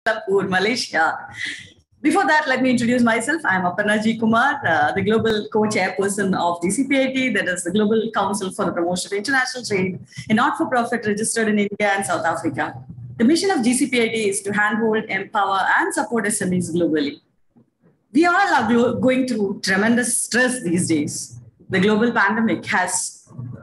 Singapore, Malaysia. Before that, let me introduce myself. I'm Aparna G. Kumar, the Global Co-Chairperson of GCPIT, that is the Global Council for the Promotion of International Trade, a not-for-profit registered in India and South Africa. The mission of GCPIT is to handhold, empower, and support SMEs globally. We all are going through tremendous stress these days. The global pandemic has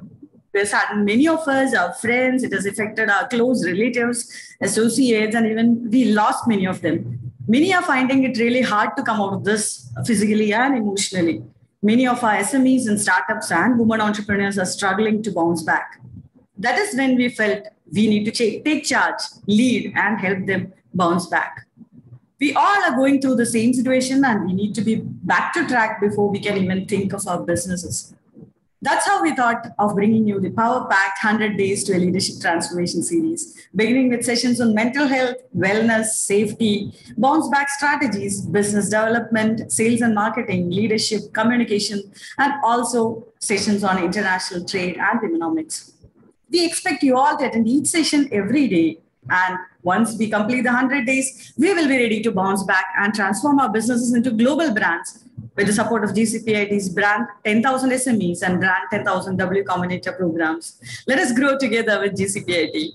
saddened many of us, our friends. It has affected our close relatives, associates, and even we lost many of them. Many are finding it really hard to come out of this physically and emotionally. Many of our SMEs and startups and women entrepreneurs are struggling to bounce back. That is when we felt we need to take charge, lead, and help them bounce back. We all are going through the same situation, and we need to be back to track before we can even think of our businesses. That's how we thought of bringing you the power-packed 100 Days to a Leadership Transformation series, beginning with sessions on mental health, wellness, safety, bounce-back strategies, business development, sales and marketing, leadership, communication, and also sessions on international trade and economics. We expect you all to attend each session every day. And once we complete the 100 days, we will be ready to bounce back and transform our businesses into global brands with the support of GCPIT's brand 10,000 SMEs and brand 10,000 W Combinator programs. Let us grow together with GCPIT.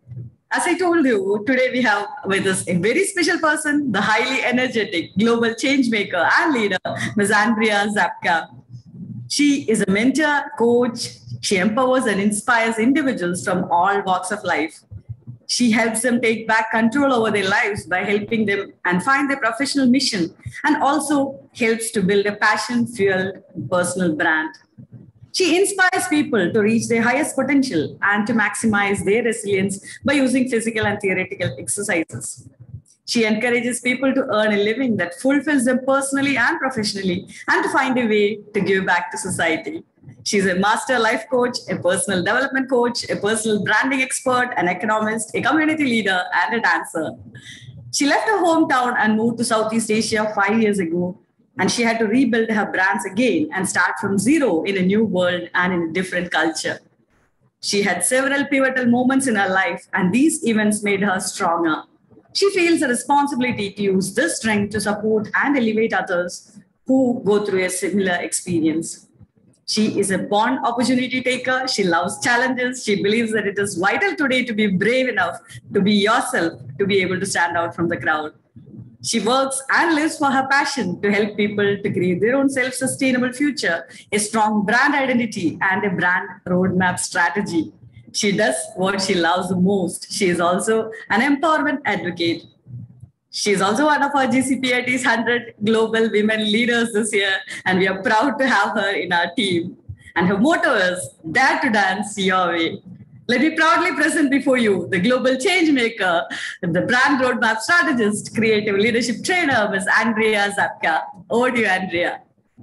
As I told you, today we have with us a very special person, the highly energetic global change maker and leader, Ms. Andrea Zapka. She is a mentor, coach. She empowers and inspires individuals from all walks of life. She helps them take back control over their lives by helping them and find their professional mission, and also helps to build a passion-fueled personal brand. She inspires people to reach their highest potential and to maximize their resilience by using physical and theoretical exercises. She encourages people to earn a living that fulfills them personally and professionally, and to find a way to give back to society. She's a master life coach, a personal development coach, a personal branding expert, an economist, a community leader, and a dancer. She left her hometown and moved to Southeast Asia 5 years ago, and she had to rebuild her brands again and start from zero in a new world and in a different culture. She had several pivotal moments in her life, and these events made her stronger. She feels a responsibility to use this strength to support and elevate others who go through a similar experience. She is a born opportunity taker. She loves challenges. She believes that it is vital today to be brave enough to be yourself, to be able to stand out from the crowd. She works and lives for her passion to help people to create their own self-sustainable future, a strong brand identity, and a brand roadmap strategy. She does what she loves the most. She is also an empowerment advocate. She is also one of our GCPIT's 100 global women leaders this year, and we are proud to have her in our team. And her motto is, Dare to Dance Your Way. Let me proudly present before you the global change maker, the brand roadmap strategist, creative leadership trainer, Ms. Andrea Zapka. Over to you, Andrea.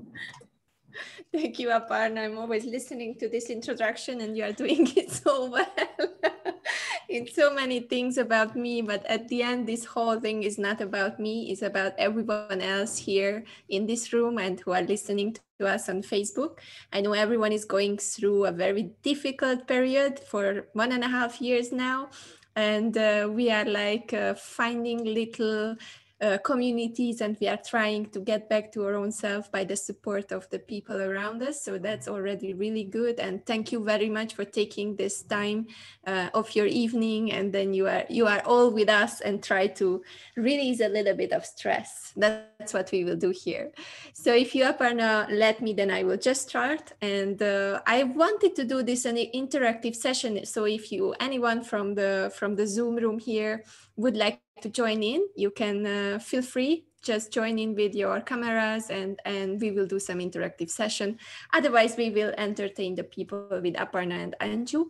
Thank you, Aparna. I'm always listening to this introduction, and you are doing it so well. It's so many things about me, but at the end, this whole thing is not about me. It's about everyone else here in this room and who are listening to us on Facebook. I know everyone is going through a very difficult period for 1.5 years now. And we are like finding little communities, and we are trying to get back to our own self by the support of the people around us. So that's already really good. And thank you very much for taking this time of your evening. And then you are all with us and try to release a little bit of stress. That's what we will do here. So if you, Aparna, let me, then I will just start. And I wanted to do this an interactive session. So if anyone from the Zoom room here would like to join in, you can feel free, just join in with your cameras, and we will do some interactive session. Otherwise, we will entertain the people with Aparna and Anju.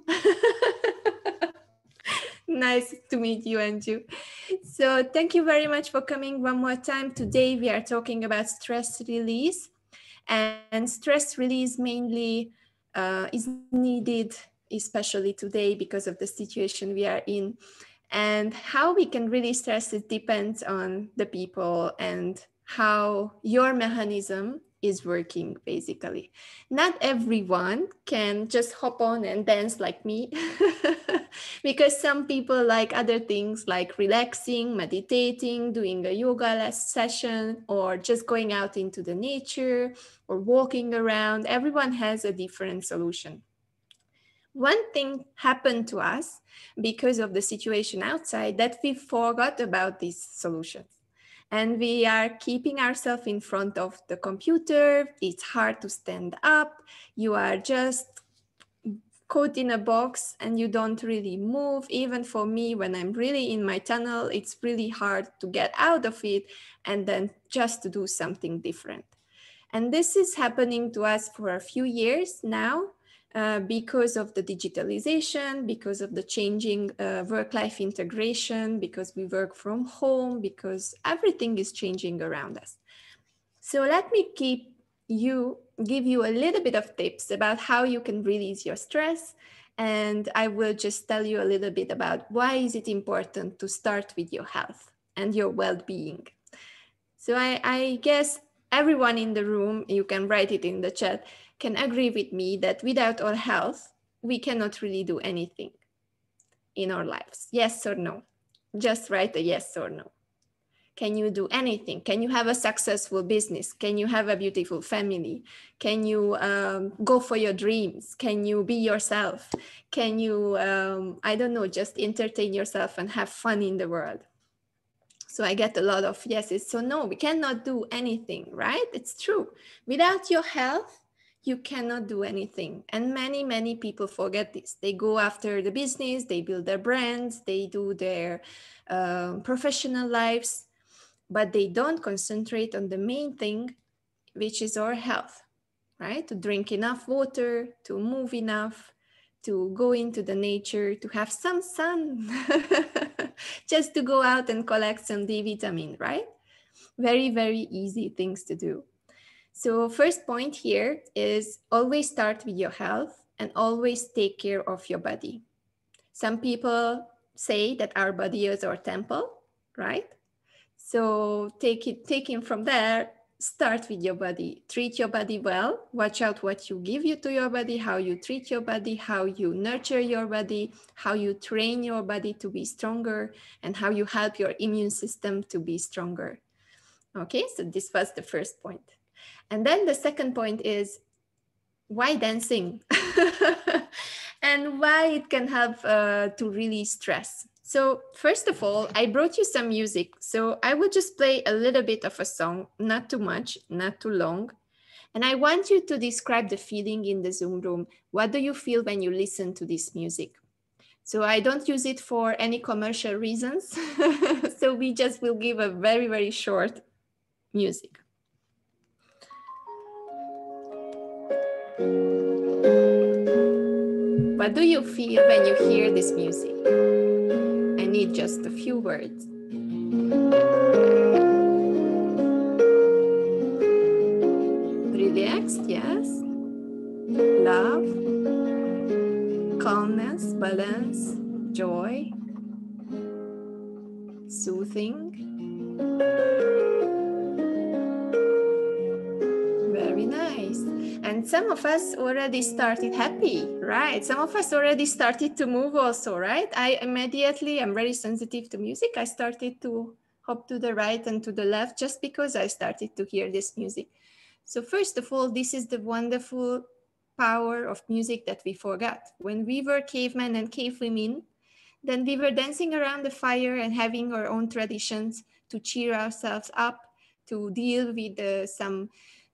Nice to meet you, Anju. So thank you very much for coming one more time. Today, we are talking about stress release, and stress release mainly is needed, especially today because of the situation we are in. And how we can really stress it depends on the people and how your mechanism is working, basically. Not everyone can just hop on and dance like me, because some people like other things like relaxing, meditating, doing a yoga session, or just going out into the nature or walking around. Everyone has a different solution. One thing happened to us because of the situation outside, that we forgot about these solutions. And we are keeping ourselves in front of the computer. It's hard to stand up. You are just caught in a box and you don't really move. Even for me, when I'm really in my tunnel, it's really hard to get out of it and then just to do something different. And this is happening to us for a few years now. Because of the digitalization, because of the changing work-life integration, because we work from home, because everything is changing around us. So let me give you a little bit of tips about how you can release your stress. And I will just tell you a little bit about why is it important to start with your health and your well-being. So I guess everyone in the room, you can write it in the chat, can agree with me that without our health, we cannot really do anything in our lives. Yes or no? Just write a yes or no. Can you do anything? Can you have a successful business? Can you have a beautiful family? Can you go for your dreams? Can you be yourself? Can you, I don't know, just entertain yourself and have fun in the world? So I get a lot of yeses. So no, we cannot do anything, right? It's true. Without your health, you cannot do anything. And many, many people forget this. They go after the business, they build their brands, they do their professional lives, but they don't concentrate on the main thing, which is our health, right? To drink enough water, to move enough, to go into the nature, to have some sun, just to go out and collect some D vitamin, right? Very, very easy things to do. So first point here is always start with your health and always take care of your body. Some people say that our body is our temple, right? So taking from there, start with your body. Treat your body well. Watch out what you give you to your body, how you treat your body, how you nurture your body, how you train your body to be stronger, and how you help your immune system to be stronger. Okay, so this was the first point. And then the second point is, why dancing? And why it can help to release stress. So first of all, I brought you some music. So I will just play a little bit of a song, not too much, not too long. And I want you to describe the feeling in the Zoom room. What do you feel when you listen to this music? So I don't use it for any commercial reasons. So we just will give a very, very short music. What do you feel when you hear this music? I need just a few words. Relaxed, yes. Love, calmness, balance, joy, soothing. Very nice. And some of us already started happy, right? Some of us already started to move also, right? I'm very sensitive to music. I started to hop to the right and to the left just because I started to hear this music. So first of all, this is the wonderful power of music that we forgot. When we were cavemen and cave women, then we were dancing around the fire and having our own traditions to cheer ourselves up, to deal with some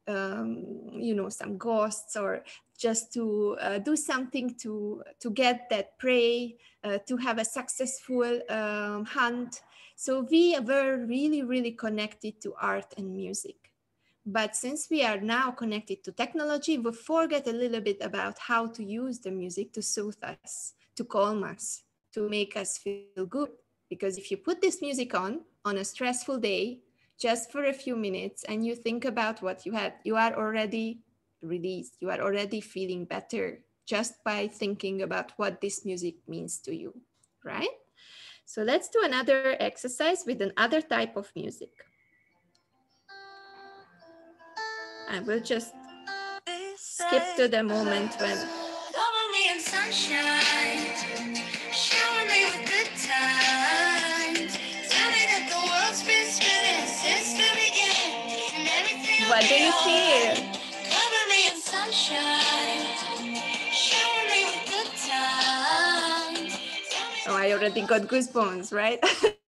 ghosts, or just to do something to get that prey, to have a successful hunt. So we were really, really connected to art and music. But since we are now connected to technology, we forget a little bit about how to use the music to soothe us, to calm us, to make us feel good. Because if you put this music on a stressful day, just for a few minutes, and you think about what you had, you are already released. You are already feeling better just by thinking about what this music means to you, right? So let's do another exercise with another type of music. I will just skip to the moment when. Cover me in sunshine, shower me with good times. Tell me that the world's been spinning since the beginning, and everything. What do you feel? Cover me in sunshine, shower me with good times. Oh, I already got goosebumps, right?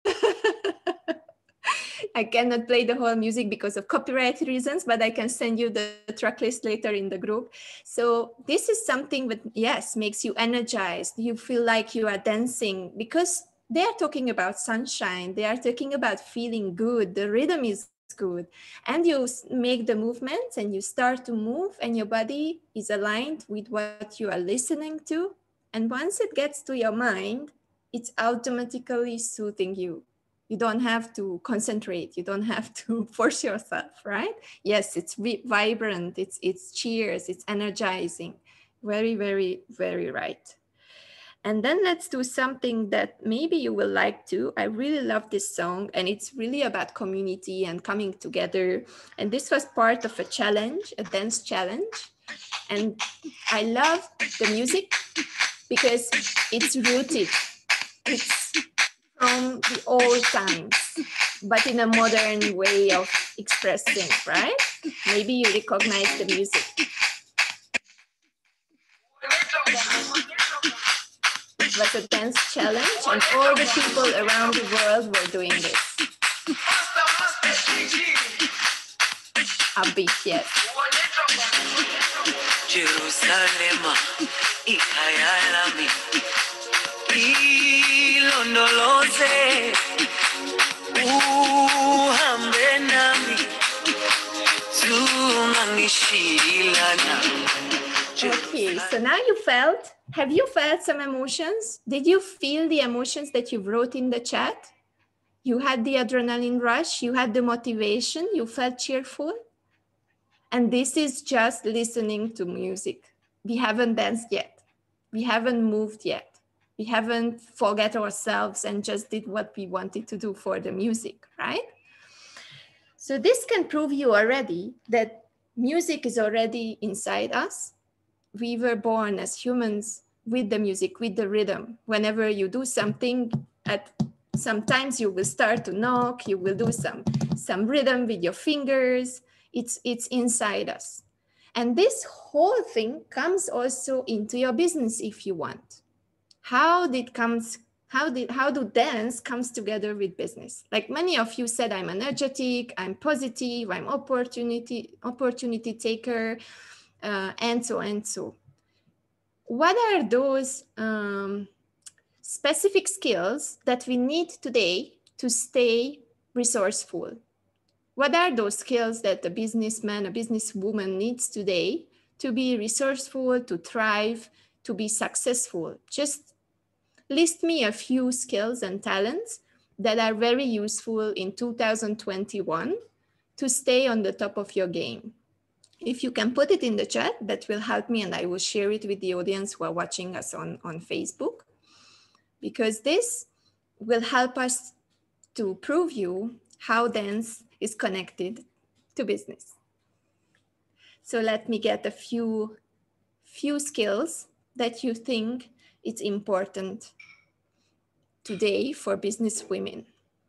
I cannot play the whole music because of copyright reasons, but I can send you the track list later in the group. So this is something that, yes, makes you energized. You feel like you are dancing because they are talking about sunshine. They are talking about feeling good. The rhythm is good. And you make the movements and you start to move and your body is aligned with what you are listening to. And once it gets to your mind, it's automatically soothing you. You don't have to concentrate. You don't have to force yourself, right? Yes, it's vibrant. It's cheers. It's energizing. Very, very, very right. And then let's do something that maybe you will like too. I really love this song and it's really about community and coming together. And this was part of a challenge, a dance challenge. And I love the music because it's rooted. It's from the old times, but in a modern way of expressing, right? Maybe you recognize the music. It was a dance challenge and all the people around the world were doing this. Upbeat, yes. Jerusalem, ikayalami, ilondoloze, uhambe nami, tungangishilana. Okay, so now have you felt some emotions? Did you feel the emotions that you wrote in the chat? You had the adrenaline rush, you had the motivation, you felt cheerful? And this is just listening to music. We haven't danced yet. We haven't moved yet. We haven't forget ourselves and just did what we wanted to do for the music, right? So this can prove you already that music is already inside us. We were born as humans with the music, with the rhythm. Whenever you do something, sometimes you will start to knock, you will do some rhythm with your fingers. It's inside us. And this whole thing comes also into your business if you want. How do dance comes together with business? Like many of you said, I'm energetic, I'm positive, I'm opportunity taker, and so. What are those specific skills that we need today to stay resourceful? What are those skills that a businessman, a businesswoman needs today to be resourceful, to thrive, to be successful? Just list me a few skills and talents that are very useful in 2021 to stay on the top of your game. If you can put it in the chat, that will help me and I will share it with the audience who are watching us on Facebook, because this will help us to prove you how dance is connected to business. So let me get a few skills that you think it's important today for business women.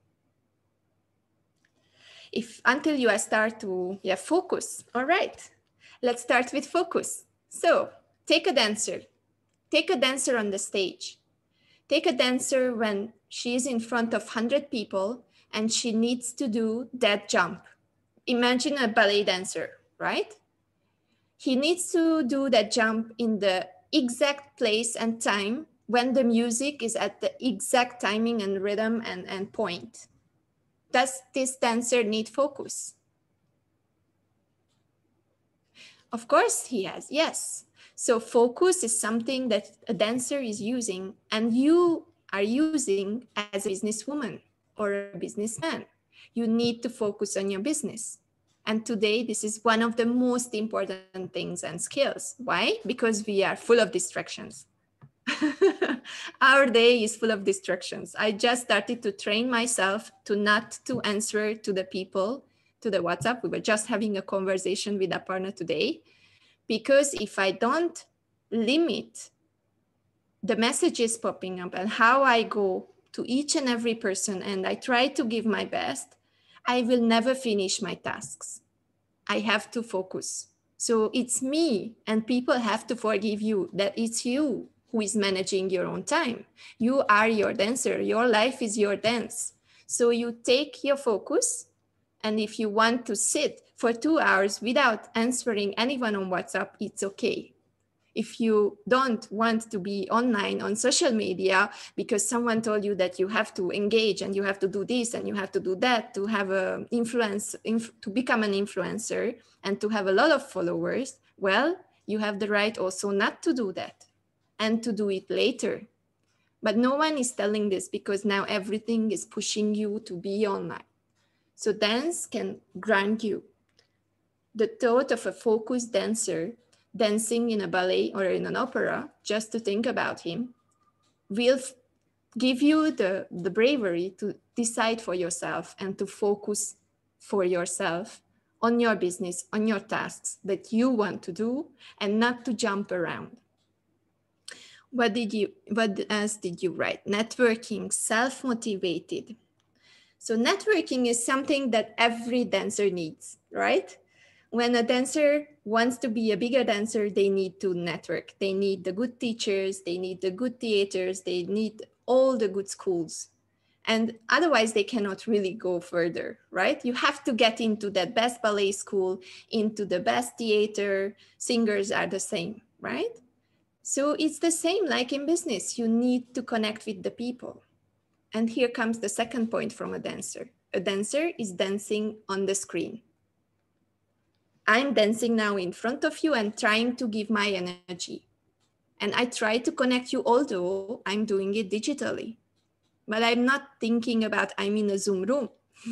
Until you start to focus. All right, let's start with focus. So take a dancer on the stage. Take a dancer when she is in front of 100 people and she needs to do that jump. Imagine a ballet dancer, right? He needs to do that jump in the exact place and time when the music is at the exact timing and rhythm and point. Does this dancer need focus? Of course he has, yes. So focus is something that a dancer is using and you are using as a businesswoman or a businessman. You need to focus on your business. And today, this is one of the most important things and skills. Why? Because we are full of distractions. Our day is full of distractions. I just started to train myself to not to answer to the people to the WhatsApp. We were just having a conversation with Aparna today, because if I don't limit the messages popping up and how I go to each and every person and I try to give my best, I will never finish my tasks. I have to focus. So it's me, and people have to forgive you that it's you who is managing your own time. You are your dancer. Your life is your dance. So you take your focus, and if you want to sit for 2 hours without answering anyone on WhatsApp, it's okay. If you don't want to be online on social media because someone told you that you have to engage and you have to do this and you have to do that to have a influence, to become an influencer and to have a lot of followers, well, you have the right also not to do that and to do it later. But no one is telling this because now everything is pushing you to be online. So dance can grant you the thought of a focused dancer dancing in a ballet or in an opera, just to think about him, will give you the bravery to decide for yourself and to focus for yourself on your business, on your tasks that you want to do, and not to jump around. What else did you write? Networking, self-motivated. So networking is something that every dancer needs, right? When a dancer wants to be a bigger dancer, they need to network. They need the good teachers, they need the good theaters, they need all the good schools. And otherwise they cannot really go further, right? You have to get into that best ballet school, into the best theater. Singers are the same, right? So it's the same like in business. You need to connect with the people. And here comes the second point from a dancer. A dancer is dancing on the screen. I'm dancing now in front of you and trying to give my energy. And I try to connect you, although I'm doing it digitally. But I'm not thinking about I'm in a Zoom room.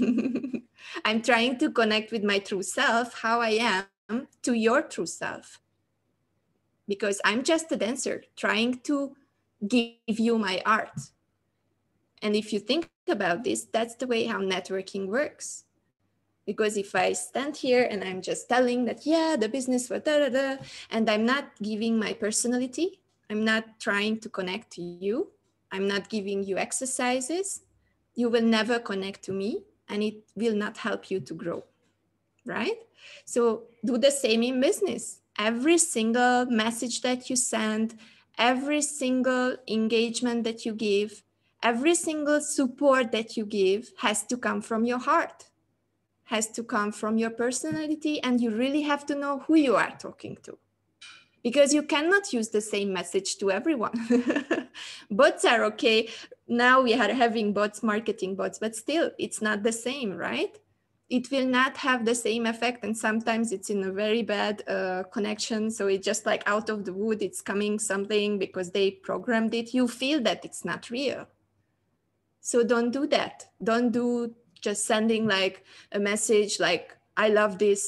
I'm trying to connect with my true self, how I am, to your true self. Because I'm just a dancer trying to give you my art. And if you think about this, that's the way how networking works. Because if I stand here and I'm just telling that, yeah, the business for da-da-da, and I'm not giving my personality, I'm not trying to connect to you, I'm not giving you exercises, you will never connect to me and it will not help you to grow, right? So do the same in business. Every single message that you send, every single engagement that you give, every single support that you give has to come from your heart, has to come from your personality, and you really have to know who you are talking to, because you cannot use the same message to everyone. Bots are okay. Now we are having bots, marketing bots, but still it's not the same, right? It will not have the same effect. And sometimes it's in a very bad connection. So it's just like out of the wood, it's coming something because they programmed it. You feel that it's not real. So don't do that. Don't do just sending like a message like, I love this, ...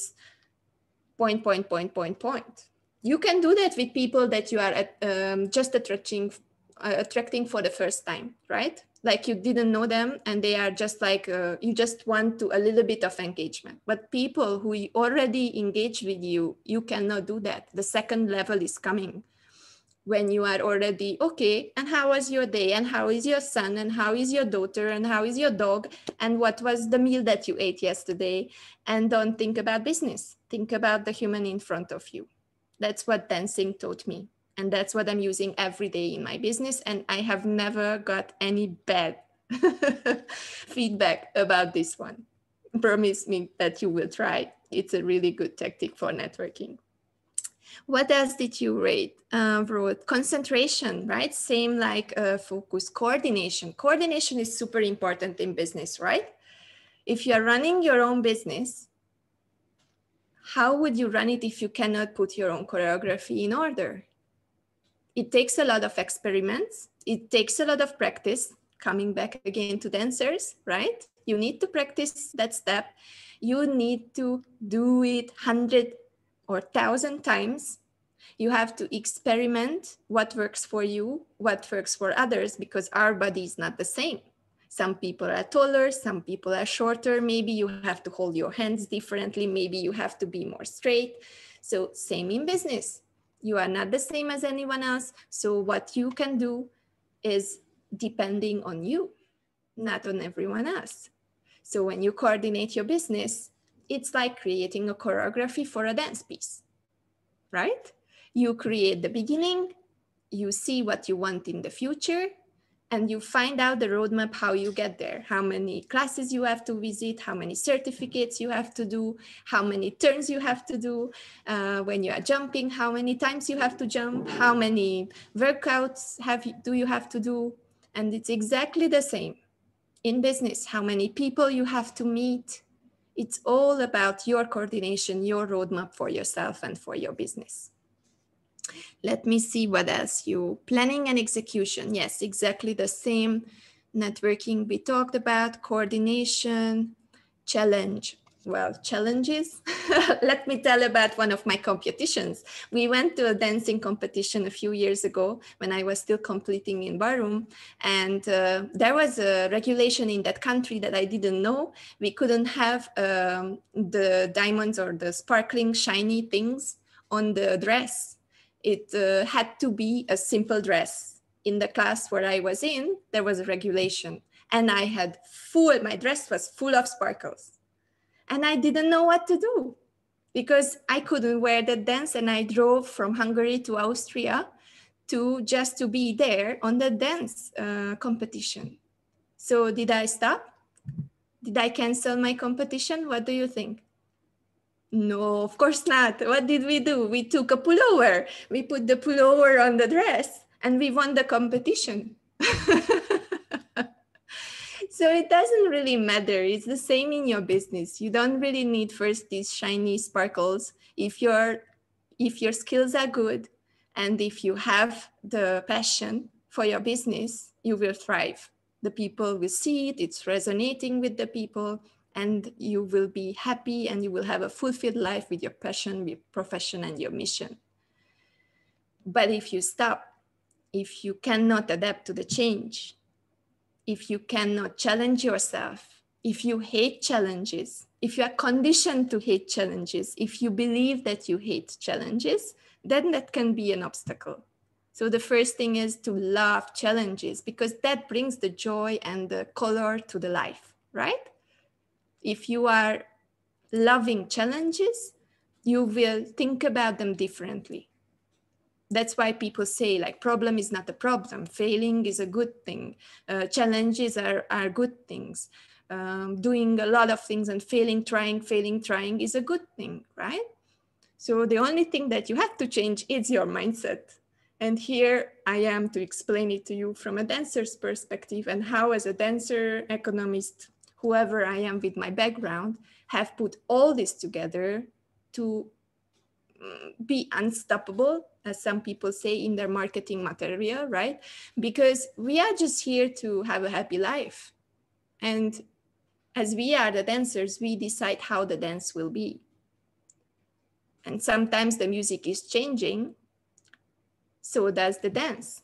You can do that with people that you are just attracting for the first time, right? Like you didn't know them and they are just like, you just want to a little bit of engagement. But people who already engage with you, you cannot do that. The second level is coming. When you are already, okay, and how was your day? And how is your son? And how is your daughter? And how is your dog? And what was the meal that you ate yesterday? And don't think about business. Think about the human in front of you. That's what dancing taught me. And that's what I'm using every day in my business. And I have never got any bad feedback about this one. Promise me that you will try. It's a really good tactic for networking. What else did you rate? Wrote concentration, right? Same like focus. Coordination. Coordination is super important in business, right? If you're running your own business, how would you run it if you cannot put your own choreography in order? It takes a lot of experiments. It takes a lot of practice. Coming back again to dancers, right? You need to practice that step. You need to do it 100 or 1,000 times. You have to experiment what works for you, what works for others, because our body is not the same. Some people are taller, some people are shorter. Maybe you have to hold your hands differently. Maybe you have to be more straight. So same in business. You are not the same as anyone else. So what you can do is depending on you, not on everyone else. So when you coordinate your business, it's like creating a choreography for a dance piece, right? You create the beginning, you see what you want in the future, and you find out the roadmap how you get there, how many classes you have to visit, how many certificates you have to do, how many turns you have to do, when you are jumping, how many times you have to jump, how many workouts do you have to do. And it's exactly the same in business, how many people you have to meet. It's all about your coordination, your roadmap for yourself and for your business. Let me see what else. You planning and execution. Yes, exactly the same. Networking we talked about, coordination, challenge. Well, challenges. Let me tell about one of my competitions. We went to a dancing competition a few years ago when I was still completing in barroom. And there was a regulation in that country that I didn't know. We couldn't have the diamonds or the sparkling shiny things on the dress. It had to be a simple dress. In the class where I was in, there was a regulation. And I had my dress was full of sparkles. And I didn't know what to do because I couldn't wear that dance. And I drove from Hungary to Austria just to be there on the dance competition. So did I stop? Did I cancel my competition? What do you think? No, of course not. What did we do? We took a pullover. We put the pullover on the dress and we won the competition. So it doesn't really matter. It's the same in your business. You don't really need first these shiny sparkles. If your skills are good and if you have the passion for your business, you will thrive. The people will see it. It's resonating with the people. And you will be happy and you will have a fulfilled life with your passion, your profession, and your mission. But if you stop, if you cannot adapt to the change, if you cannot challenge yourself, if you hate challenges, if you are conditioned to hate challenges, if you believe that you hate challenges, then that can be an obstacle. So the first thing is to love challenges because that brings the joy and the color to the life, right? If you are loving challenges, you will think about them differently. That's why people say like problem is not a problem. Failing is a good thing. Challenges are good things. Doing a lot of things and failing, trying is a good thing, right? So the only thing that you have to change is your mindset. And here I am to explain it to you from a dancer's perspective and how as a dancer, economist, whoever I am with my background, have put all this together to be unstoppable, as some people say in their marketing material, right? Because we are just here to have a happy life. And as we are the dancers, we decide how the dance will be. And sometimes the music is changing, so does the dance.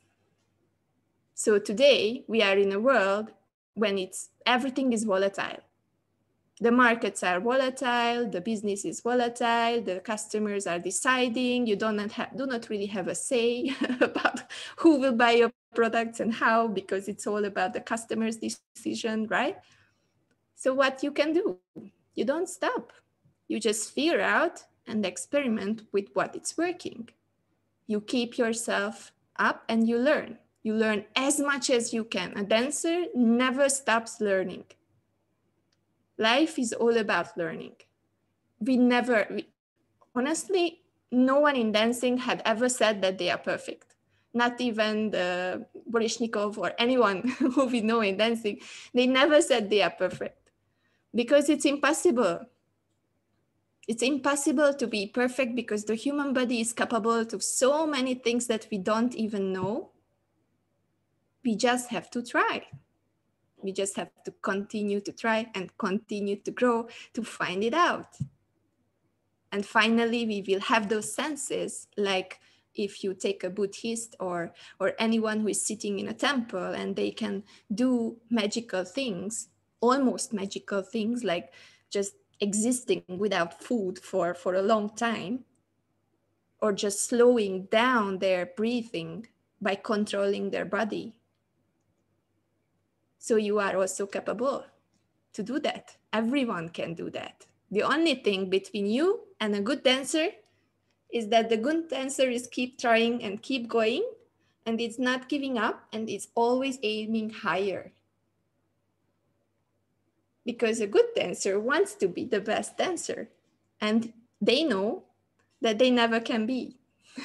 So today we are in a world when everything is volatile. The markets are volatile, the business is volatile, the customers are deciding, you do not really have a say about who will buy your products and how, because it's all about the customer's decision, right? So what you can do, you don't stop. You just figure out and experiment with what is working. You keep yourself up and you learn. You learn as much as you can. A dancer never stops learning. Life is all about learning. Honestly, no one in dancing had ever said that they are perfect. Not even the Borishnikov or anyone who we know in dancing. They never said they are perfect because it's impossible. It's impossible to be perfect because the human body is capable of so many things that we don't even know. We just have to try. We just have to continue to try and continue to grow to find it out. And finally, we will have those senses like if you take a Buddhist or anyone who is sitting in a temple and they can do magical things, almost magical things, like just existing without food for a long time, or just slowing down their breathing by controlling their body. So you are also capable to do that. Everyone can do that. The only thing between you and a good dancer is that the good dancer is keep trying and keep going, and it's not giving up, and it's always aiming higher. Because a good dancer wants to be the best dancer, and they know that they never can be.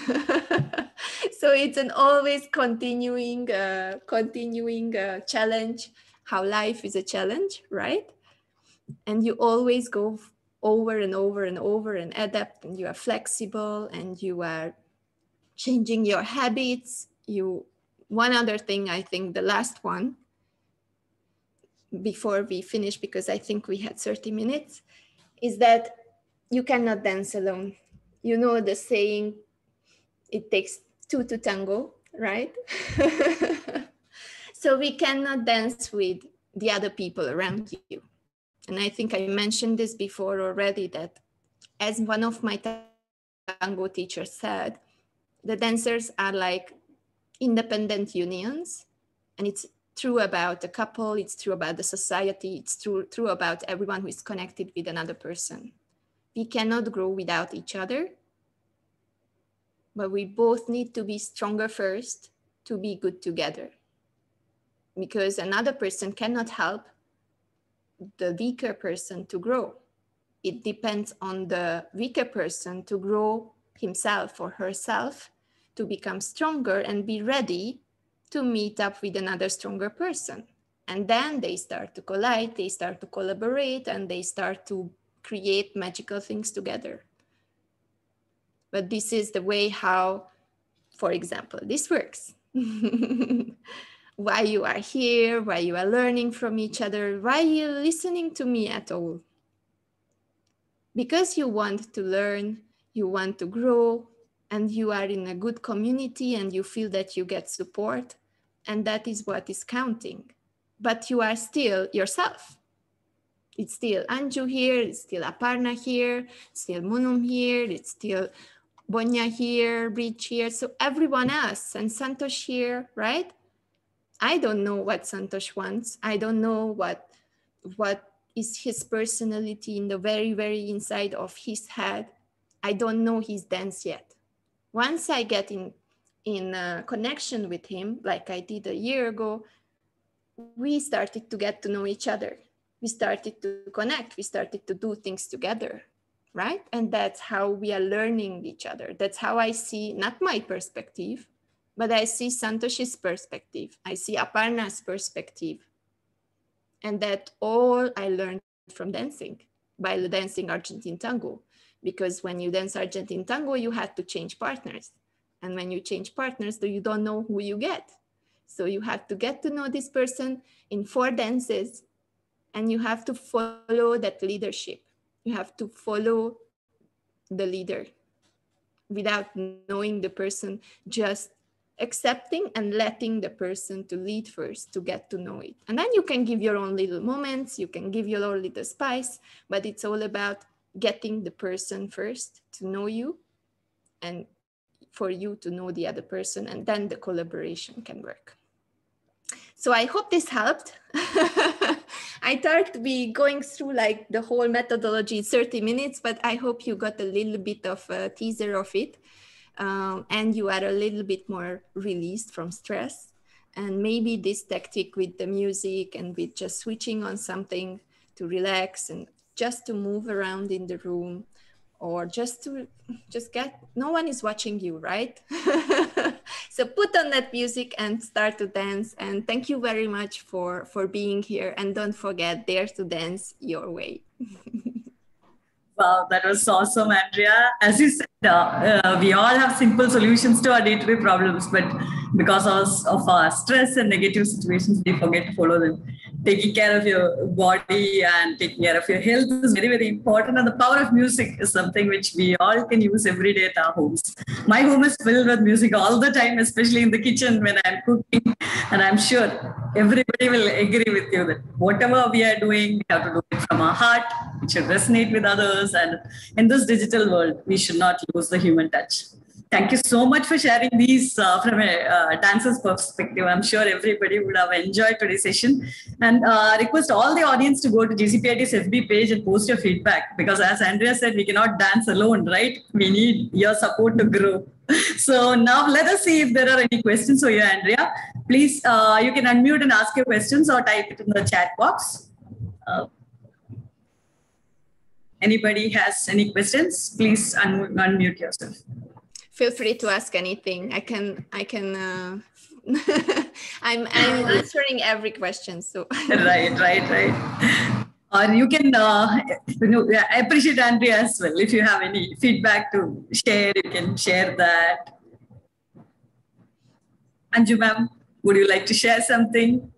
So it's an always continuing challenge, how life is a challenge, right? And you always go over and over and over and adapt, and you are flexible and you are changing your habits. One other thing, I think the last one before we finish, because I think we had 30 minutes, is that you cannot dance alone. You know the saying, it takes two to tango, right? So we cannot dance with the other people around you. And I think I mentioned this before already, that as one of my tango teachers said, the dancers are like independent unions, and it's true about the couple, it's true about the society, it's true about everyone who is connected with another person. We cannot grow without each other, but we both need to be stronger first to be good together. Because another person cannot help the weaker person to grow. It depends on the weaker person to grow himself or herself, to become stronger and be ready to meet up with another stronger person. And then they start to collide, they start to collaborate, and they start to create magical things together. But this is the way how, for example, this works. Why you are here, why you are learning from each other, why you're listening to me at all. Because you want to learn, you want to grow, and you are in a good community and you feel that you get support, and that is what is counting. But you are still yourself. It's still Anju here, it's still Aparna here, it's still Munum here, it's still Bonya here, Bridge here, so everyone else, and Santosh here, right? I don't know what Santosh wants. I don't know what is his personality in the very, very inside of his head. I don't know his dance yet. Once I get in a connection with him, like I did a year ago, we started to get to know each other. We started to connect. We started to do things together, right? And that's how we are learning each other. That's how I see, not my perspective, but I see Santosh's perspective. I see Aparna's perspective. And that all I learned from dancing, by dancing Argentine tango. Because when you dance Argentine tango, you have to change partners. And when you change partners, you don't know who you get. So you have to get to know this person in 4 dances, and you have to follow that leadership. You have to follow the leader without knowing the person, just accepting and letting the person to lead first to get to know it. And then you can give your own little moments, you can give your own little spice, but it's all about getting the person first to know you and for you to know the other person, and then the collaboration can work. So I hope this helped. I thought to be going through like the whole methodology in 30 minutes, but I hope you got a little bit of a teaser of it. And you are a little bit more released from stress. And maybe this tactic with the music and with just switching on something to relax and just to move around in the room, or just get, no one is watching you, right? So put on that music and start to dance. And thank you very much for being here. And don't forget, dare to dance your way. Wow, that was awesome, Andrea. As you said, we all have simple solutions to our day-to-day problems, but because of our stress and negative situations, we forget to follow them. taking care of your body and taking care of your health is very, very important. And the power of music is something which we all can use every day at our homes. My home is filled with music all the time, especially in the kitchen when I'm cooking. And I'm sure everybody will agree with you that whatever we are doing, we have to do it from our heart. It should resonate with others. And in this digital world, we should not lose the human touch. Thank you so much for sharing these from a dancer's perspective. I'm sure everybody would have enjoyed today's session. And request all the audience to go to GCPIT's FB page and post your feedback, because as Andrea said, we cannot dance alone, right? We need your support to grow. So now let us see if there are any questions for you, Andrea. Please, you can unmute and ask your questions or type it in the chat box. Anybody has any questions, please unmute yourself. Feel free to ask anything. I'm answering every question. So right. Or you can, I appreciate Andrea as well. If you have any feedback to share, you can share that. Anju ma'am, would you like to share something?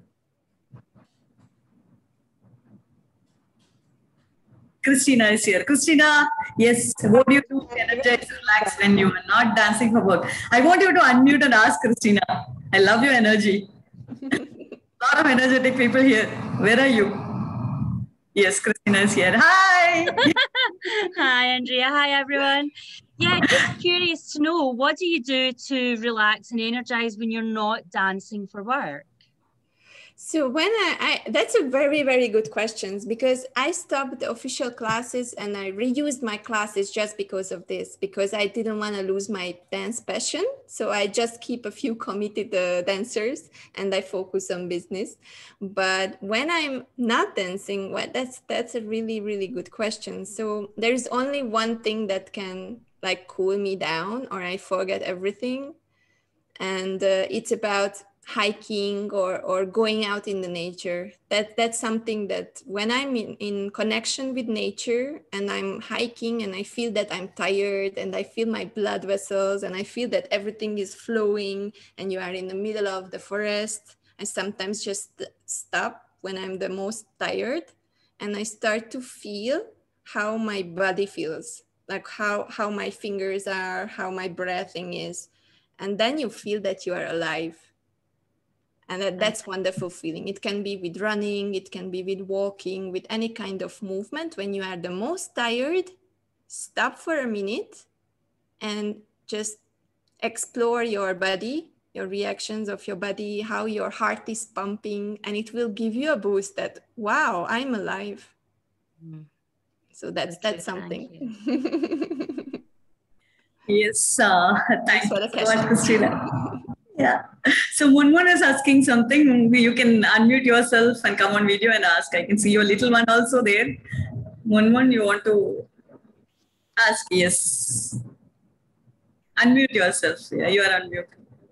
Christina is here. Christina, yes, what do you do to energize, relax when you are not dancing for work? I want you to unmute and ask Christina. I love your energy. A lot of energetic people here. Where are you? Yes, Christina is here. Hi. Hi, Andrea. Hi, everyone. Yeah, just curious to know, what do you do to relax and energize when you're not dancing for work? So when that's a very, very good question, because I stopped the official classes and I reused my classes just because of this, because I didn't want to lose my dance passion. So I just keep a few committed dancers and I focus on business. But when I'm not dancing, well, that's a really, really good question. So there's only one thing that can like cool me down or I forget everything. And it's about hiking or going out in the nature. That's something that when I'm in connection with nature and I'm hiking and I feel that I'm tired and I feel my blood vessels and I feel that everything is flowing and you are in the middle of the forest, I sometimes just stop when I'm the most tired and I start to feel how my body feels, like how my fingers are, how my breathing is. And then you feel that you are alive. And that's wonderful feeling. It can be with running, it can be with walking, with any kind of movement. When you are the most tired, stop for a minute and just explore your body, your reactions of your body, how your heart is pumping, and it will give you a boost that, wow, I'm alive. So that's something. Yes, thanks for the so much, Christina. Yeah. So Munmun is asking something. You can unmute yourself and come on video and ask. I can see your little one also there. Munmun, you want to ask? Yes. Unmute yourself. Yeah, you are unmute.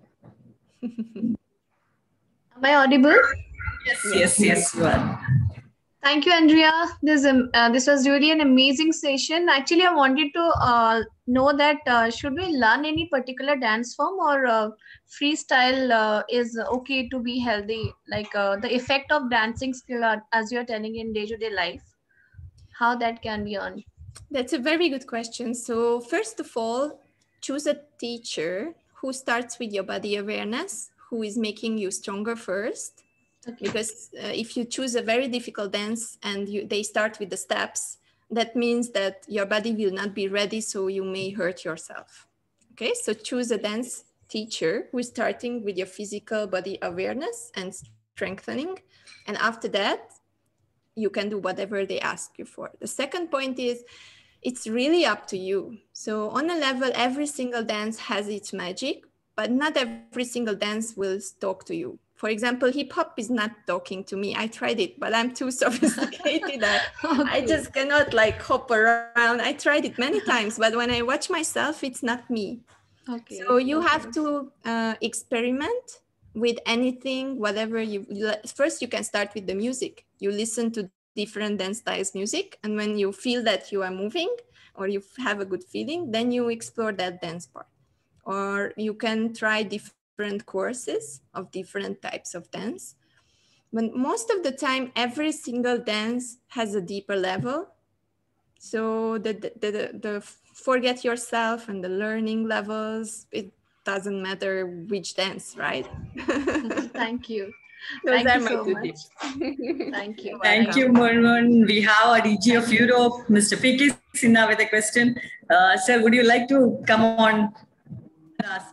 Am I audible? Yes, you are. Thank you, Andrea. This was really an amazing session. Actually, I wanted to know that should we learn any particular dance form or freestyle is okay to be healthy? Like the effect of dancing skill as you're telling in day-to-day life, how that can be earned? That's a very good question. So first of all, choose a teacher who starts with your body awareness, who is making you stronger first. Okay. Because if you choose a very difficult dance and they start with the steps, that means that your body will not be ready, so you may hurt yourself. Okay, so choose a dance teacher who is starting with your physical body awareness and strengthening. And after that, you can do whatever they ask you for. The second point is, it's really up to you. So on a level, every single dance has its magic, but not every single dance will talk to you. For example, hip hop is not talking to me. I tried it, but I'm too sophisticated that I just cannot like hop around. I tried it many times, but when I watch myself, it's not me. Okay. So you have to experiment with anything, whatever first you can start with the music. You listen to different dance styles music, and when you feel that you are moving or you have a good feeling, then you explore that dance part. Or you can try different courses of different types of dance. But most of the time, every single dance has a deeper level. So the forget yourself and the learning levels, it doesn't matter which dance, right? Thank you. Those Thank are you my so two much. tips. Thank you. Thank you, Mormon. We have our DG of Europe, Mr. P.K. Sinha, with a question. Sir, would you like to come on and ask?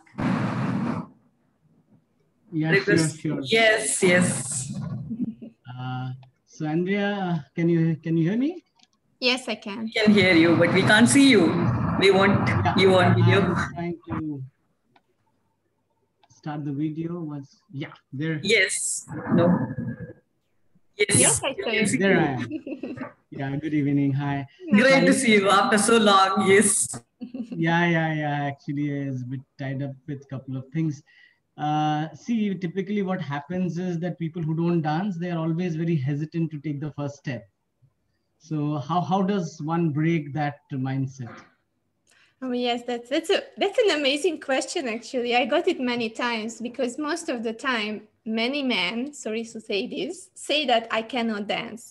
Yeah, Request? sure. Yes, yes. So Andrea, can you hear me? Yes, I can. We can hear you, but we can't see you. We want you on video. I'm trying to start the video. Yeah, there. Yes. No. Yes. Yes, I you saw can you. see There you. I am. Yeah, good evening. Hi. Great to see you after so long. Yes. Yeah. Actually, I was a bit tied up with a couple of things. See, typically what happens is that people who don't dance, they are always very hesitant to take the first step. So how does one break that mindset? Oh yes, that's an amazing question. Actually, I got it many times because most of the time, many men, sorry to say this, say that I cannot dance,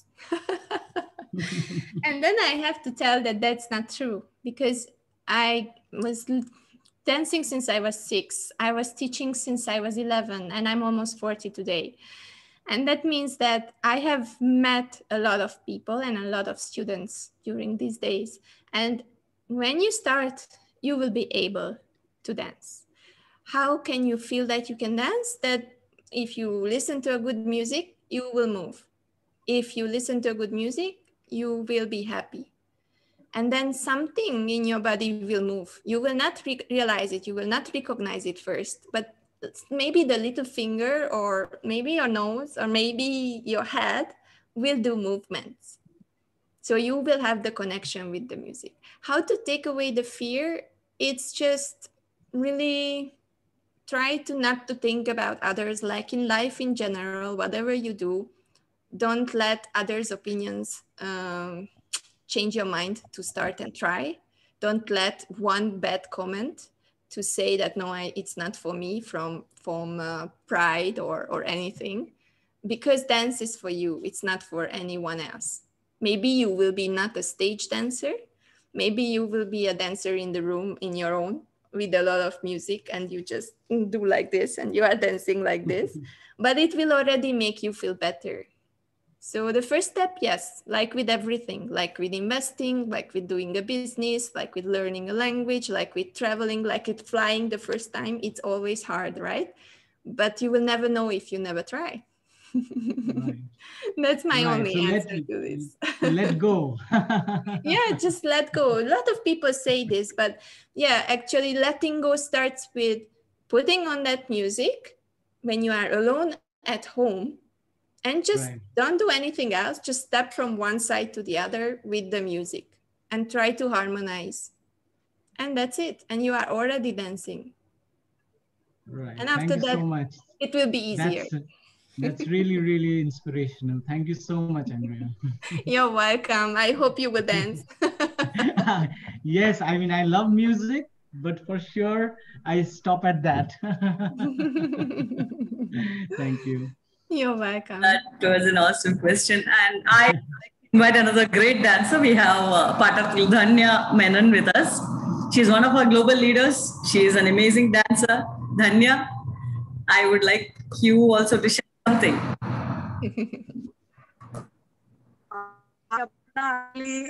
and then I have to tell that that's not true because I was dancing since I was 6. I was teaching since I was 11, and I'm almost 40 today. And that means that I have met a lot of people and a lot of students during these days. And when you start, you will be able to dance. How can you feel that you can dance? That if you listen to a good music, you will move. If you listen to a good music, you will be happy. And then something in your body will move. You will not realize it. You will not recognize it first, but maybe the little finger or maybe your nose or maybe your head will do movements. So you will have the connection with the music. How to take away the fear? It's just really try to not to think about others. Like in life in general, whatever you do, don't let others' opinions change your mind to start and try. Don't let one bad comment to say that no, it's not for me from pride or anything, because dance is for you. It's not for anyone else. Maybe you will be not a stage dancer. Maybe you will be a dancer in the room in your own with a lot of music and you just do like this and you are dancing like this, but it will already make you feel better. So the first step, yes, like with everything, like with investing, like with doing a business, like with learning a language, like with traveling, like with flying the first time, it's always hard, right? But you will never know if you never try. Right. That's my Right. only So answer to this. let go. Yeah, just let go. A lot of people say this, but yeah, actually letting go starts with putting on that music when you are alone at home and just Right. don't do anything else. Just step from one side to the other with the music and try to harmonize. And that's it. And you are already dancing. Right. And after Thank you that, so much. it will be easier. That's really, really inspirational. Thank you so much, Andrea. You're welcome. I hope you will dance. Yes, I mean, I love music, but for sure, I stop at that. Thank you. You're welcome. That was an awesome question. And I invite another great dancer. We have Patak Dhanya Menon with us. She's one of our global leaders. She is an amazing dancer. Dhanya, I would like you also to share something. Actually,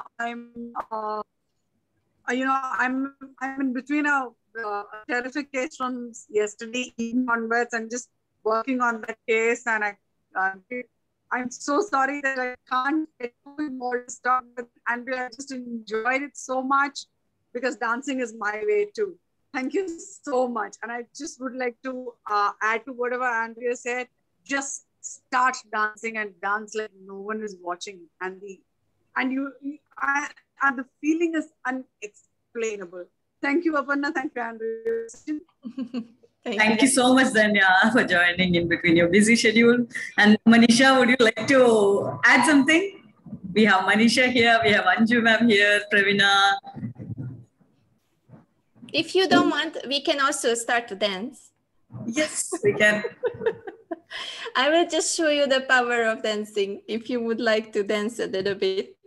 I'm in between a terrific case from yesterday evening onwards, and just working on that case, and I'm so sorry that I can't get more stuff with Andrea. I just enjoyed it so much because dancing is my way too. Thank you so much, and I just would like to add to whatever Andrea said. Just start dancing and dance like no one is watching, and the feeling is unexplainable. Thank you, Aparna. Thank you, Andrea. Thank you so much, Dhanya, for joining in between your busy schedule. And Manisha, would you like to add something? We have Manisha here, we have Anju ma'am here, Pravina. If you don't want, we can also start to dance. Yes, we can. I will just show you the power of dancing if you would like to dance a little bit.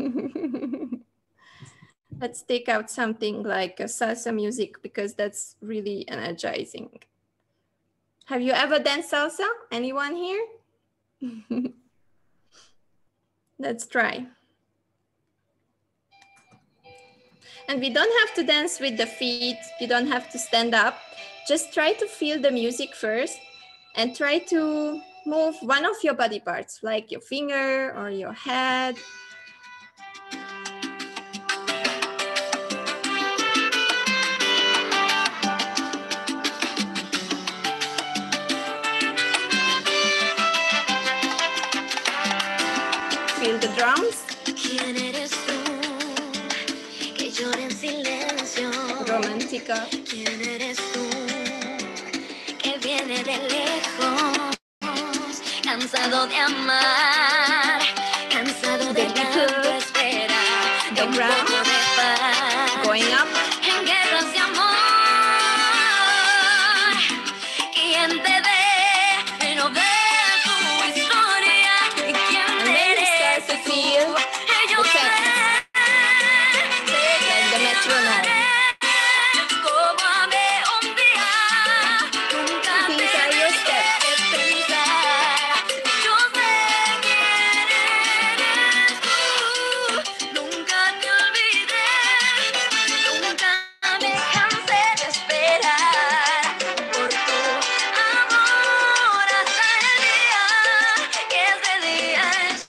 Let's take out something like a salsa music because that's really energizing. Have you ever danced salsa? Anyone here? Let's try. And we don't have to dance with the feet. You don't have to stand up. Just try to feel the music first and try to move one of your body parts, like your finger or your head. Feel the drums. ¿Quién eres tú? Que llora en silencio. Romántica. ¿Quién eres tú? Que viene de lejos, cansado de amar, cansado de tanto esperar, de un poco de paz. Going up. En guerras de amor, quien te ve y no ve tu historia, y quien eres to tú. feel Yo the sé, like the metronome. como amé un día, nunca te These are your steps. dejé de pensar. Yo sé quién eres tú, nunca te olvidé, nunca me cansé de esperar por tu amor hasta el día, y ese día es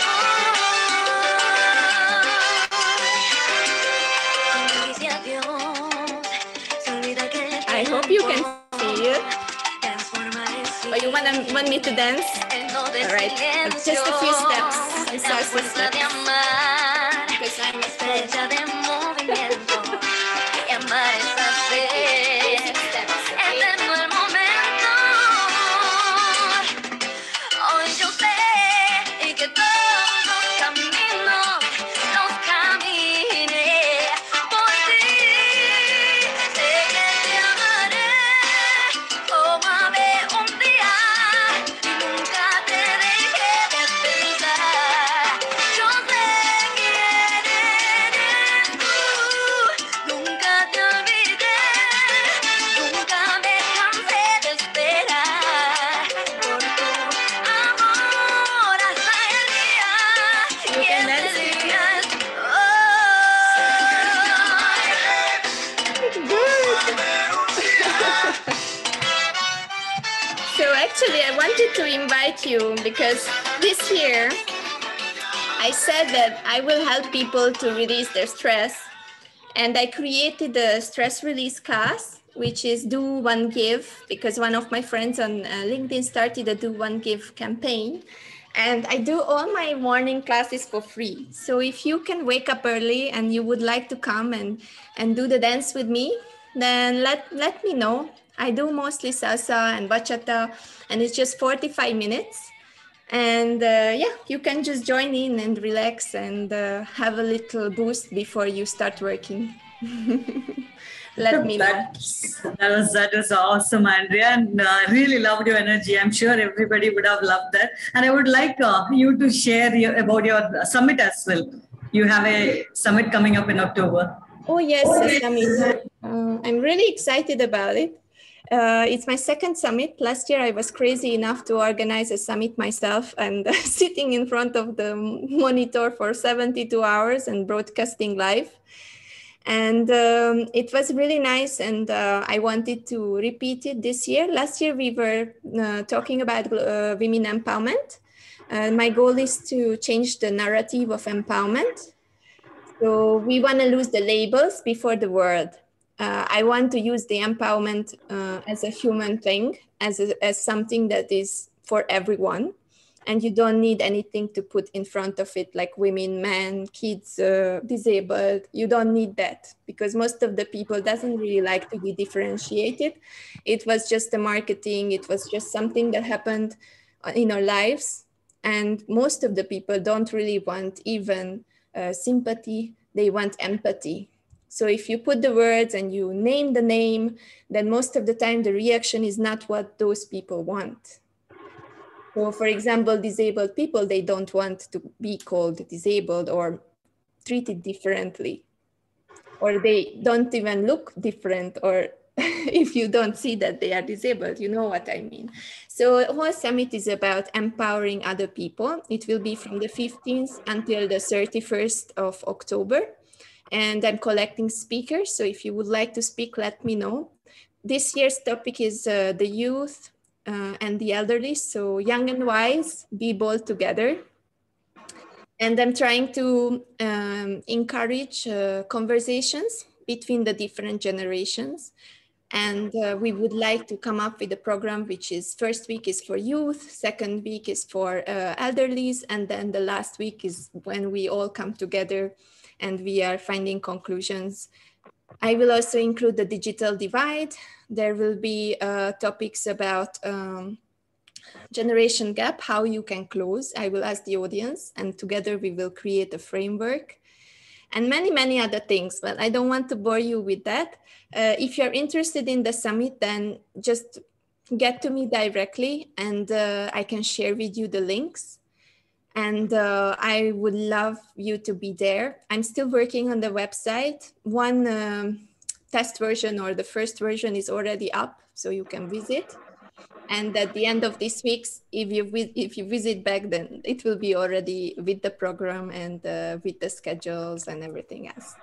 hoy. Dice adiós, se olvida que el I hope you can see it. transforma el Or you want me to dance? All right, just a few steps. And La salsa fuerza de steps. amar, Because I'm a estrella de movimiento. Y amar es hacer eterno el momento. Hoy yo sé y que todos los caminos los caminé por ti. Sé que te amaré como amé un día y nunca te dejé de pensar. Yo sé quién eres tú, nunca te olvidé, nunca me cansé de esperar por tu amor hasta el día, y ese día es So actually, I wanted to invite you because this year I said that I will help people to release their stress. And I created a stress release class, which is Do One Give, because one of my friends on LinkedIn started a Do One Give campaign. And I do all my morning classes for free. So if you can wake up early and you would like to come and do the dance with me, then let me know. I do mostly salsa and bachata, and it's just 45 minutes. And yeah, you can just join in and relax and have a little boost before you start working. Let me know. That was awesome, Andrea, and really loved your energy. I'm sure everybody would have loved that. And I would like you to share about your summit as well. You have a summit coming up in October. Oh yes, the summit. I'm really excited about it. It's my second summit. Last year I was crazy enough to organize a summit myself and sitting in front of the monitor for 72 hours and broadcasting live. And it was really nice, and I wanted to repeat it this year. Last year we were talking about women empowerment. My goal is to change the narrative of empowerment. So we want to lose the labels before the word. I want to use the empowerment as a human thing, as something that is for everyone. And you don't need anything to put in front of it, like women, men, kids, disabled. You don't need that, because most of the people doesn't really like to be differentiated. It was just the marketing. It was just something that happened in our lives. And most of the people don't really want even sympathy. They want empathy. So if you put the words and you name the name, then most of the time the reaction is not what those people want. So for example, disabled people, they don't want to be called disabled or treated differently, or they don't even look different, or if you don't see that they are disabled, you know what I mean. So whole summit is about empowering other people. It will be from the 15th until the 31st of October. And I'm collecting speakers. So if you would like to speak, let me know. This year's topic is the youth and the elderly. So young and wise, be bold together. And I'm trying to encourage conversations between the different generations. And we would like to come up with a program which is first week is for youth, second week is for elderlies, and then the last week is when we all come together and we are finding conclusions. I will also include the digital divide. There will be topics about generation gap, how you can close. I will ask the audience, and together we will create a framework. And many, many other things, but I don't want to bore you with that. If you're interested in the summit, then just get to me directly and I can share with you the links. And I would love you to be there. I'm still working on the website. One test version or the first version is already up, so you can visit. And at the end of this week, if you visit back, then it will be already with the program and with the schedules and everything else.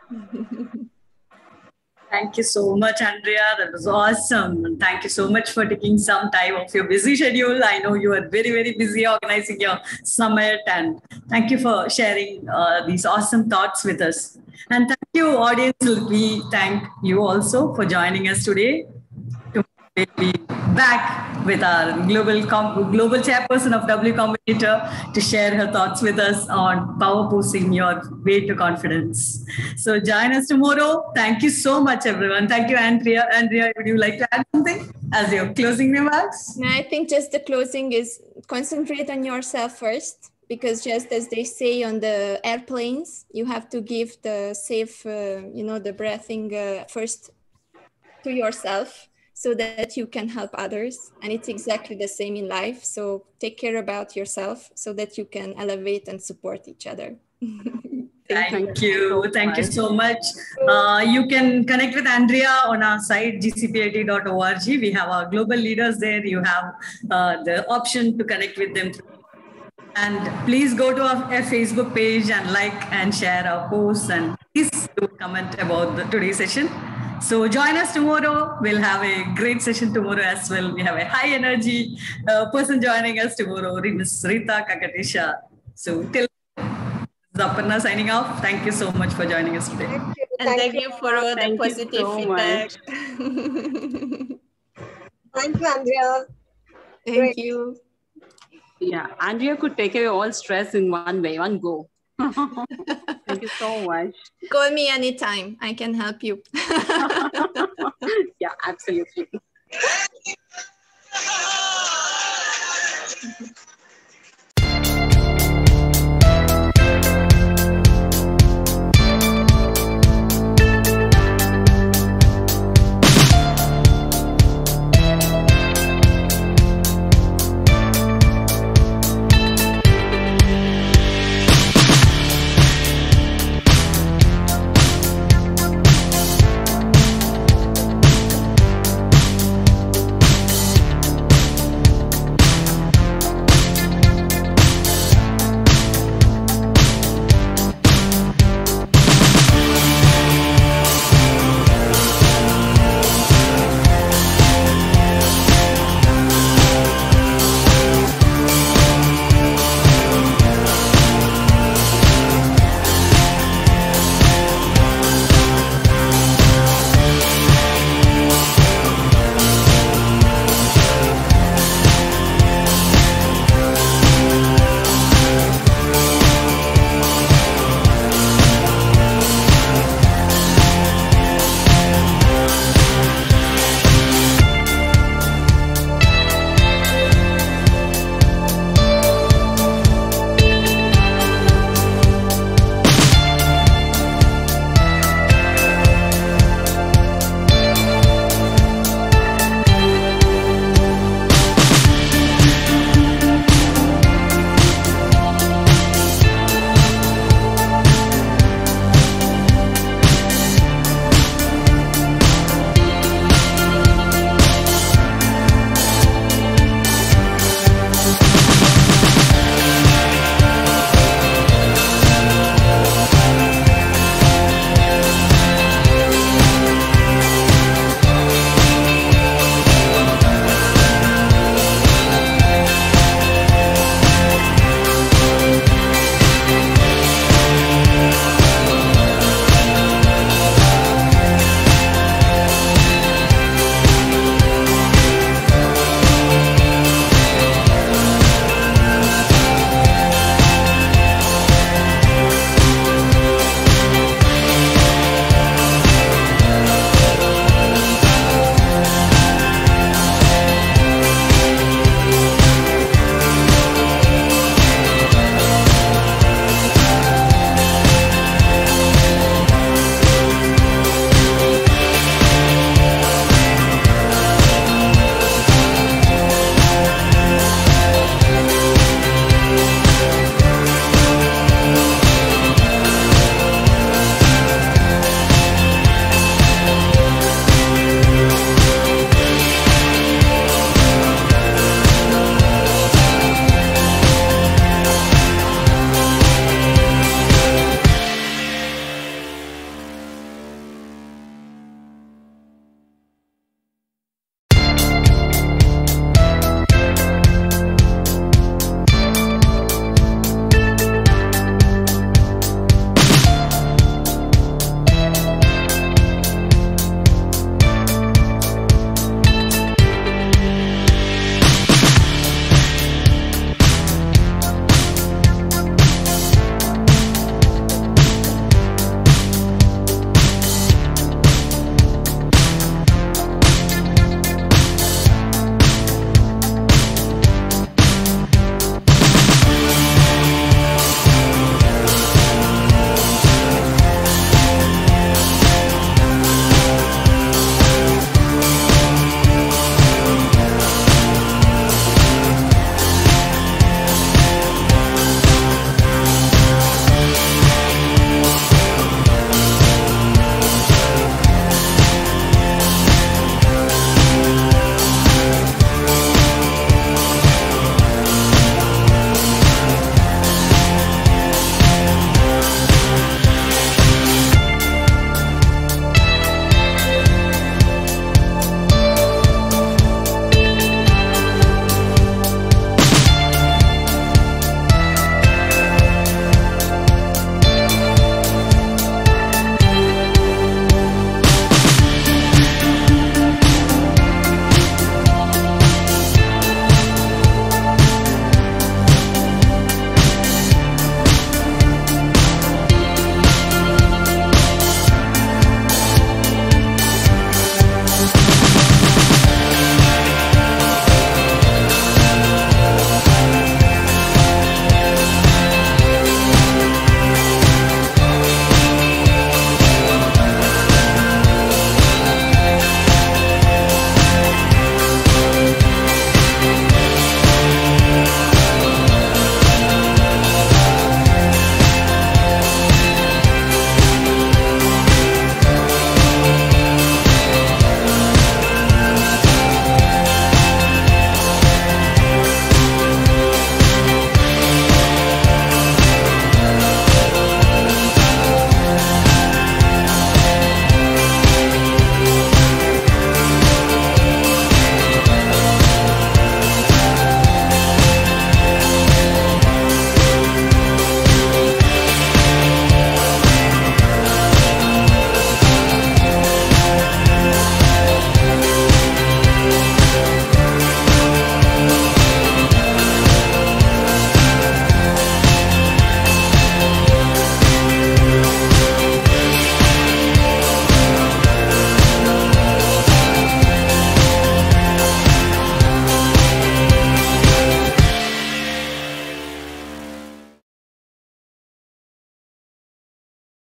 Thank you so much, Andrea. That was awesome. And thank you so much for taking some time off your busy schedule. I know you are very, very busy organizing your summit. And thank you for sharing these awesome thoughts with us. And thank you, audience. We thank you also for joining us today. We'll be back with our global chairperson of W Combinator to share her thoughts with us on power posing your way to confidence. So join us tomorrow. Thank you so much, everyone. Thank you, Andrea. Andrea, would you like to add something as your closing remarks? I think just the closing is concentrate on yourself first, because just as they say on the airplanes, you have to give the safe, the breathing first to yourself, so that you can help others. And it's exactly the same in life. So take care about yourself so that you can elevate and support each other. Thank you. Thank you so much. You can connect with Andrea on our site, gcpat.org. We have our global leaders there. You have the option to connect with them. And please go to our Facebook page and like and share our posts. And please do comment about today's session. So join us tomorrow. We'll have a great session tomorrow as well. We have a high energy person joining us tomorrow, Ms. Rita Kakatesha. So till Aparna signing off. Thank you so much for joining us today. Thank you for all the positive feedback. Thank you, Andrea. Thank you. Yeah, Andrea could take away all stress in one go. Thank you so much. Call me anytime. I can help you. Yeah, absolutely.